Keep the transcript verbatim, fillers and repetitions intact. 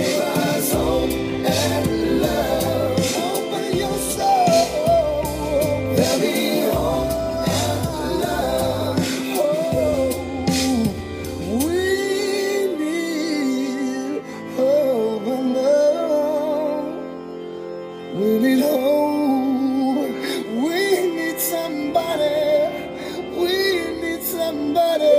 Give us hope and love. Open your soul. There'll be hope and love. Oh, we need hope and love. We need hope. We need somebody. We need somebody.